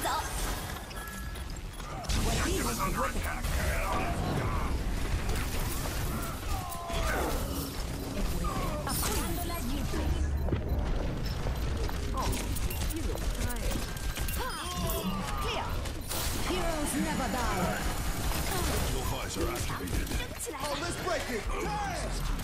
走。 Give us under attack. Apagando la lluvia. Oh, you look tired. Clear. Heroes never die. Your visor activated. Oh, let's break it! Damn!